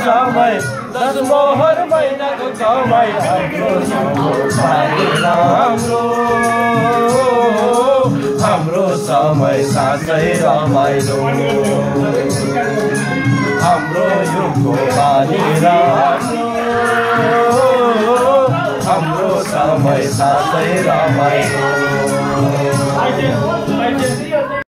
समय दस मोहर महिनाको कमाई हाम्रो हाम्रो समय साँच्चै रमाइलो हाम्रो युगको बानी राम्रो हाम्रो समय साँच्चै रमाइलो